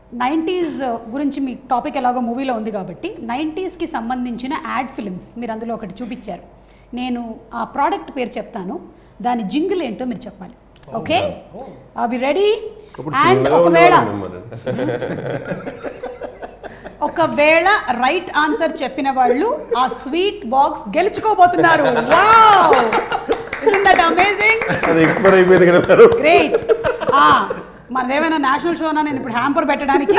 90s గురించి మీ topic ఎలాగో మూవీలో ఉంది కాబట్టి 90sకి సంబంధించిన యాడ్ ఫిల్మ్స్ మీరు అందులో ఒకటి చూపించారు. నేను ఆ ప్రోడక్ట్ పేరు చెప్తాను, దాని జింగిల్ ఏంటో మీరు చెప్పాలి. ఓకే, అవి రెడీ? అండ్ ఒకవేళ రైట్ ఆన్సర్ చెప్పిన వాళ్ళు ఆ స్వీట్ బాక్స్ గెలుచుకోబోతున్నారు. Wow, isn't that amazing? అది ఎక్స్పైర్ అయిపోయింది కదా. గ్రేట్. మనదేమైనా నేషనల్ షోనా నేను ఇప్పుడు హ్యాంపర్ పెట్టడానికి?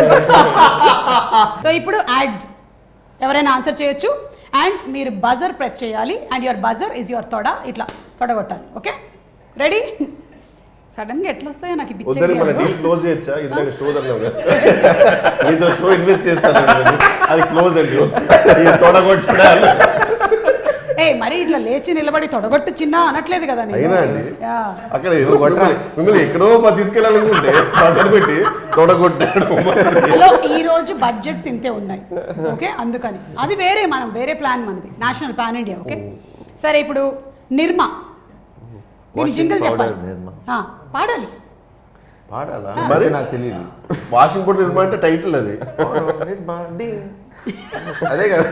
సో ఇప్పుడు యాడ్స్ ఎవరైనా ఆన్సర్ చేయొచ్చు అండ్ మీరు బజర్ ప్రెస్ చేయాలి and your buzzer is your తొడ, ఇట్లా తొడగొట్టాలి. Okay, ready? సడన్ గా ఎట్లా వస్తాయో నాకు పిచ్చి. క్లోజ్ చేయొచ్చా? ఇందాక షో మీతో షో ఇన్వెస్ట్ చేస్తాను, అది క్లోజ్ అండి. తొడగొట్టాలి. మరి ఇట్లా లేచి నిలబడి తొడగొట్టు చిన్న అనట్లేదు కదా నేను. అక్కడ మిమ్మల్ని ఎక్కడో తీసుకెళ్ళాలనుకుంటే పెట్టి తొడగొట్టాడు. ఈ రోజు బడ్జెట్స్ ఇంతే ఉన్నాయి. ఓకే, అందుకని అది వేరే, మనం వేరే ప్లాన్ మనది, నేషనల్ పాన్ ఇండియా. ఓకే, సరే ఇప్పుడు నిర్మా, దీని జింగిల్ చెప్పాలి, పాడాలి. పాడాలా? మరి నాకు తెలియదు. వాషింగ్ పౌడర్ నిర్మా అంటే టైటిల్ అది. అదే కదా,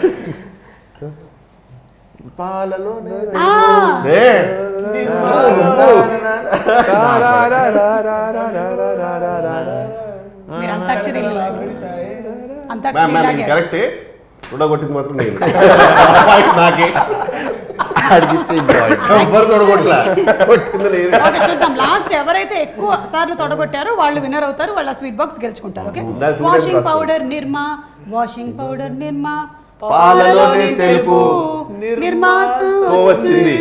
పాలలో కరెక్టే. తొడగొట్టింది మాత్రం నేను. నాకే చూద్దాం, లాస్ట్ ఎవరైతే ఎక్కువ సార్లు తొడగొట్టారో వాళ్ళు విన్నర్ అవుతారు, వాళ్ళ స్వీట్ బాక్స్ గెలుచుకుంటారు. Okay, washing powder Nirma, washing powder Nirma, పాలలోని తెలుపు నిర్మాతో వచ్చింది,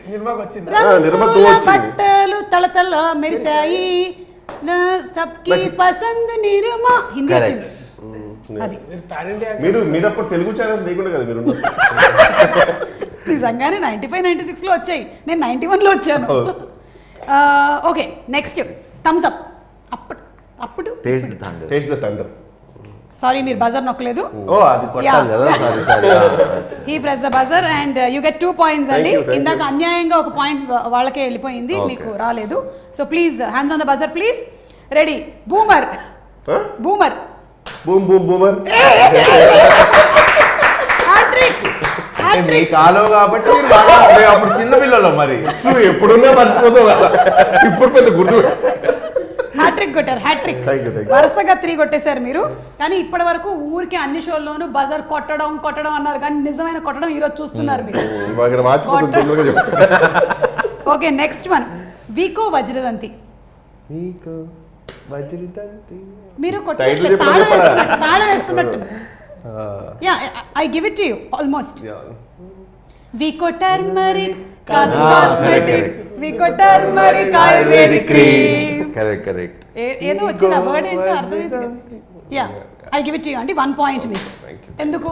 బట్టలు తలతల మెరిసాయి, సబ్కి పసంద్ నిర్మా. హిందీ వచ్చింది. అది మీరు అప్పుడు తెలుగు ఛానల్స్ లేకుండా కదా మీరు? నిజంగానే 95, 96లో వచ్చాయి, నేను 91లో వచ్చాను. Okay, next Thums Up. అప్పుడు టేస్ట్ ద థండర్. సారీ, మీరు బజర్ నొక్కలేదు. He press the buzzer and you get 2 points అండి. ఇందాక అన్యాయంగా ఒక పాయింట్ వాళ్ళకే వెళ్ళిపోయింది, మీకు రాలేదు. So please hands on the buzzer please. Ready? Boomer. Boomer. Boom boom Boomer. Hattrick. కాలో కాబట్టి అప్పుడు చిన్న పిల్లలు, మరి ఎప్పుడున్నా మర్చిపోతావు కదా, ఇప్పుడు పెద్ద గుర్తు. హ్యాట్రిక్ కొట్టారు, హ్యాట్రిక్. వరుసగా 3 కొట్టేశారు మీరు. కానీ ఇప్పటి వరకు ఊరికి అన్ని షోల్లోనూ బజర్ కొట్టడం అన్నారు, కానీ నిజమైన కొట్టడం ఈరోజు చూస్తున్నారు మీరు. Okay, next one Vicco Vajradanti. మీరు కొట్టినట్లు తాళం వేస్తున్నట్టు. Ya, I give it to you almost. Vicco turmeric కాదు cosmetic, Vicco turmeric ayurvedic cream. Correct. ఏదో వచ్చిన వర్డ్ ఏంటో అర్థమైంది కదా. Ya, I give it to you అండి. 1 point మీకు. ఎందుకు?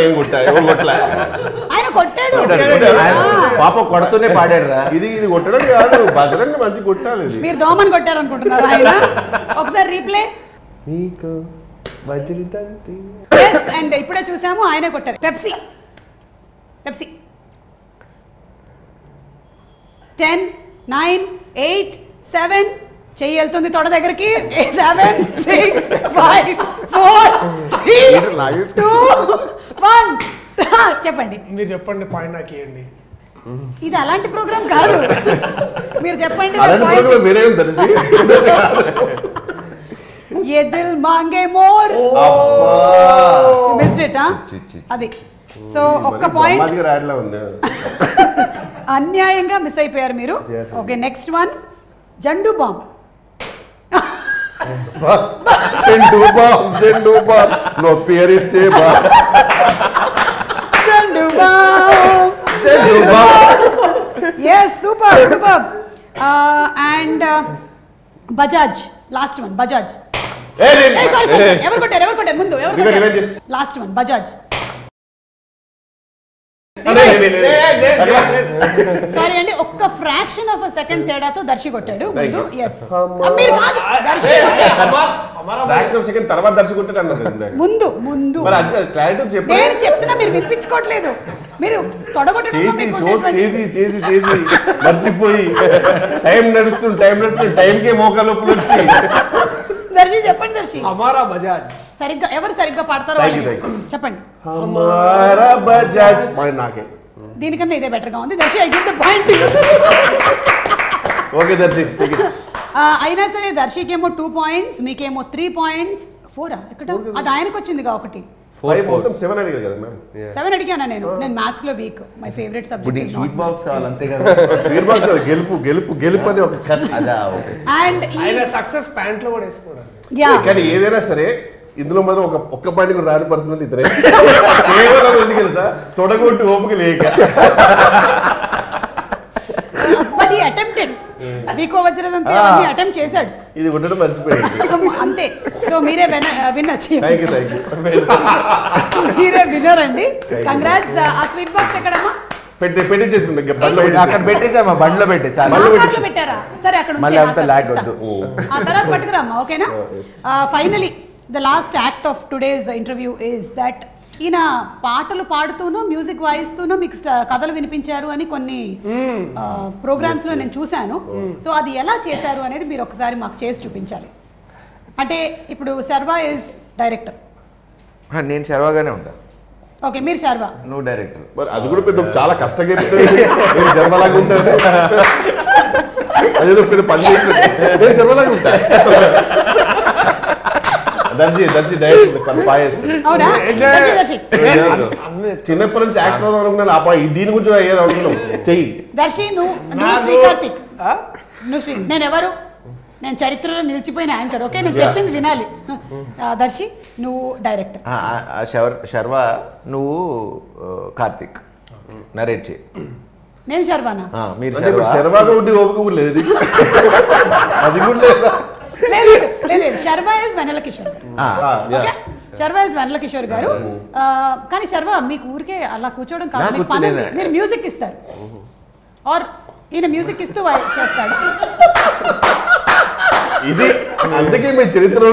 ఆయన కొట్టాడు పాప, కొడుతూనే పాడాడు. ఇది కొట్టడం కాదు, బజరంగా మంచి కొట్టాలి. మీరు దోమని కొట్టారు అనుకుంటున్నారు ఆయన. ఒకసారి రీప్లే. అండ్ ఇప్పుడే చూసాము ఆయనే కొట్టారు. పెప్సీ. 10, 9, 8, 7. చెయ్యి వెళ్తుంది తొడ దగ్గరికి. 7, 6, 5, 4, 3, 2, 1. చెప్పండి. మీరు చెప్పండి, పాయింట్ నాకు ఇవ్వండి. ఇది అలాంటి ప్రోగ్రామ్ కాదు, మీరు చెప్పండి. ये दिल मांगे मोर. Missed it. అది. సో ఒక్క పాయింట్ అన్యాయంగా మిస్ అయిపోయారు మీరు. ఓకే, నెక్స్ట్ వన్ జండు బాంబ్. జండు బాంబ్ నో పేరిచ్చే బా. జండు బాంబ్. yes, super. And Bajaj. Last one Bajaj. sorry, ఎవరు కొట్టారు ముందు? Last one Bajaj. సారీ అండి, ఒక్క ఫ్రాక్షన్ ఆఫ్ సెకండ్ తేడాతో దర్శి కొట్టాడు ముందు. ఎస్, మీరు కాదు, దర్శి ఫ్రాక్షన్ ఆఫ్ సెకండ్ తర్వాత దర్శి కొట్టాడు అన్నది ముందు. మరి అది క్లారిటీ చెప్పండి. నేను చెప్తున్నా, మీరు వినిపించుకోవట్లేదు. మీరు తొడగొట్టడం చేసి మర్చిపోయి టైం నడుస్తుంది టైంకే మోకాలు నొప్పులు వచ్చి దర్శి చెప్పండి దర్శి. హమారా బజాజ్. సరిగ్గా ఎవరు సరిగ్గా పాడతారో చెప్పండి. హమారా బజాజ్ నాకే. దీనికన్నా ఇదే బెటర్ గా ఉంది. Darshi I give the point. Okay Darshi. అయినా సరే దర్శికేమో 2 పాయింట్స్, మీకేమో 3 పాయింట్స్. 4 ఎక్కడ అది ఆయనకు వచ్చిందిగా ఒకటి. 7 అడిగారు కదా మ్యామ్. 7 అడిగానా నేను మ్యాథ్స్ లో weak. My favourite subject sweet box కావాలి అంతే కదా. స్వీట్ బాక్స్ గెలుపు అని ఒక కసి. అండ్ ఆయన సక్సెస్ ప్యాంట్ లో కూడా వేసుకోవడం. కానీ ఏదైనా సరే ఇందులో మనం ఒక్క పాయింట్ కూడా రాని పర్సన్ ఇద్దరే. కేవలం ఎందుకు తెలుసా, తొడగొట్టి ఓపిక లేక. బట్ ఈ అటెంప్టెడ్ వీకో వజ్రదంతే అటెంప్ట్ చేశాడు. ఇది ఉండడం మర్చిపోయింది అంతే. సో మీరే విన్నర్. మీరే విన్నర్ అండి. కంగ్రాట్స్. ఆ స్వీట్ బాక్స్ ఎక్కడమ్మా? పెట్టి చేసుకుంటాం అక్కడ పెట్టేసామా, బండ్లో పెట్టేసా. పెట్టారా? సరే అక్కడ మళ్ళీ అంతా లాగ్ వద్దు. ఆ తర్వాత పట్టుకురామ్మా. ఓకేనా? Finally the last act of today's interview is that ఈయన పాటలు పాడుతూనో మ్యూజిక్ వాయిస్తూనో మీకు కథలు వినిపించారు అని కొన్ని ప్రోగ్రామ్స్ లో నేను చూశాను. సో అది ఎలా చేశారు అనేది మీరు ఒకసారి మాకు చేసి చూపించాలి. అంటే ఇప్పుడు శర్వా ఇస్ డైరెక్టర్. నేను శర్వాగానే ఉంటాను. ఓకే, మీరు శర్వా, నువ్వు డైరెక్టర్. మరి అది కూడా పెద్ద చాలా కష్టంగా శర్మలాగా ఉంటాను. అదేదో పెద్ద పని చేసి శర్మలాగా ఉంటా. దర్శి డైరెక్టర్ అవునా? దర్శి చిన్నప్పటి నుంచి యాక్టర్ అనుకున్నాను. దీని గురించి ఏదో అనుకున్నాం. చెయ్యి దర్శి. నువ్వు శ్రీకార్తిక్. నేను ఎవరు? నేను చరిత్రలో నిలిచిపోయిన యాంకర్. ఓకే, నేను చెప్పింది వినాలి. దర్శి నువ్వు డైరెక్టర్. శర్వా నువ్వు కార్తిక్ నరేట్ చేయి. నేను శర్వానా? మీరు శర్వాగా ఉండి ఓపిక కూడా లేదు. అది కూడా లేదా? లేదు. శర్వా ఇస్ వెన్నెల కిషోర్ గారు. శర్వా ఇస్ వెన్నెల కిషోర్ గారు. కానీ శర్వా మీకు ఊరికే అలా కూర్చోవడం కాదు, మీకు పని ఉంది. మీరు మ్యూజిక్ ఇస్తారు ఆర్ ఈయన మ్యూజిక్ ఇస్తూ చేస్తాడు. ఇది అందుకే మీ చరిత్రలో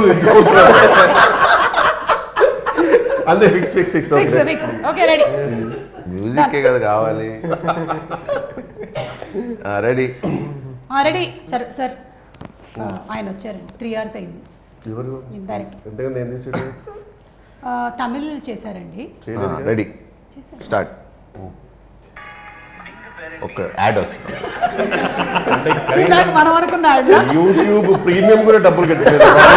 అంతే. ఫిక్స్. Okay, ready. మ్యూజిక్ కదా కావాలి. రెడీ. సార్ ఆయన వచ్చారండి. 3 hours అయింది. డైరెక్టర్ తమిళ్ చేశారండి. Ready, start. ఒక యాడ్ వస్తుంది. మనం అనుకున్నాడు యూట్యూబ్ ప్రీమియం కూడా డబ్బులు కట్టారు.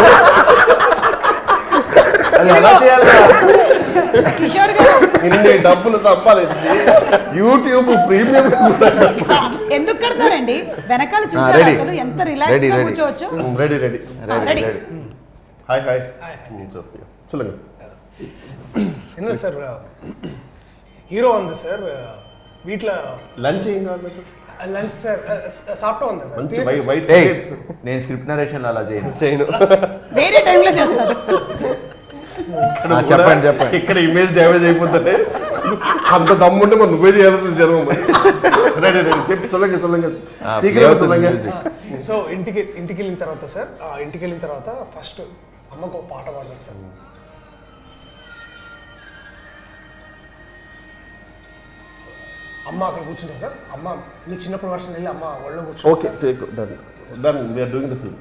అది ఎలా చేయాలి? కిషోర్ గారు ఇన్ని డబ్బులు సంపాదించి యూట్యూబ్ ప్రీమియం ఎందుకు కడతారండి? వెనకాల చూసారు అసలు ఎంత రిలాక్స్ గా కూర్చోవచ్చు. రెడీ. హాయ్ சொல்லுங்க. என்ன சார் ஹீரோ வந்து சார் வீட்ல లంచ్ ఏం కాదు. లంచ్ సార్ సాఫ్ట్‌గా ఉంది సార్. మంచి వైట్ స్కేట్స్. నేను స్క్రిప్ట్ నరేషన్ అలా చేయను. వేరే టైంలో చేస్తారు. చెప్పండి. ఇక్కడ ఇమేజ్ డ్యామేజ్ అయిపోతుంది. అంత దమ్ముంటే మనం నువ్వే చేయాల్సింది జనం. రెడీ చెప్పి சொல்லுங்க. సో ఇంటికి వెళ్ళిన తర్వాత సార్, ఇంటికి వెళ్ళిన తర్వాత ఫస్ట్ అమ్మకు పాట పాడతారు సార్. అమ్మ అక్కడ కూర్చుంటారు సార్. అమ్మ మీ చిన్నప్పుడు వర్షన్ వెళ్ళి అమ్మ ఒళ్ళో కూర్చుంటారు. Okay, take done we are doing the film.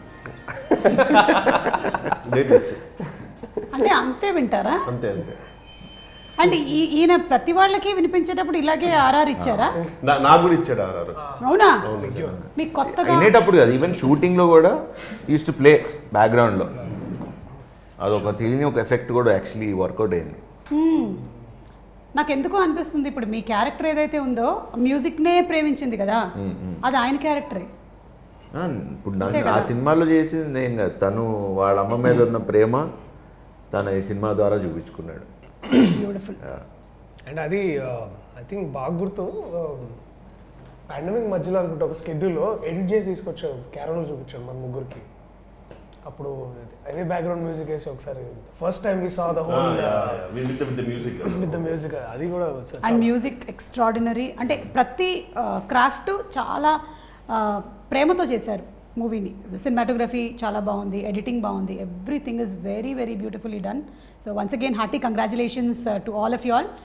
అంటే అంతే వింటారా? అంతే. అంటే ఈయన ప్రతి వాళ్ళకి వినిపించేటప్పుడు ఇలాగే ఆర్ఆర్ ఇచ్చారా? నాకు కూడా ఇచ్చాడు ఆర్ఆర్. అవునా? మీకు కొత్తగా వినేటప్పుడు కాదు, ఈవెన్ షూటింగ్ లో కూడా యూస్ టు ప్లే బ్యాక్గ్రౌండ్ లో. అదొక తెలియని ఒక ఎఫెక్ట్ కూడా యాక్చువల్లీ వర్కౌట్ అయింది. నాకు ఎందుకో అనిపిస్తుంది ఇప్పుడు మీ క్యారెక్టర్ ఏదైతే ఉందో మ్యూజిక్నే ప్రేమించింది కదా, అది ఆయన క్యారెక్టరే. ఇప్పుడు ఆ సినిమాలో చేసింది నేను కాదు, తను వాళ్ళ అమ్మ మీద ఉన్న ప్రేమ తను ఈ సినిమా ద్వారా చూపించుకున్నాడు. బ్యూటిఫుల్. అండ్ అది ఐ థింక్ బాగా గుర్తు, పాండమిక్ మధ్యలో అనుకుంటే ఒక స్కెడ్యూల్లో ఎడిట్ చేసి తీసుకొచ్చాడు, క్యారల్ చూపించాడు మన ముగ్గురికి. అప్పుడు అదే బ్యాక్గ్రౌండ్ మ్యూజిక్ వేసి ఒకసారి first time we saw the whole with the music. అది కూడా అండ్ మ్యూజిక్ ఎక్స్ట్రాడినరీ. అంటే ప్రతి క్రాఫ్ట్ చాలా ప్రేమతో చేశారు మూవీని. సినిమాటోగ్రఫీ చాలా బాగుంది, ఎడిటింగ్ బాగుంది, everything is very very beautifully done. So once again hearty congratulations to all of you all.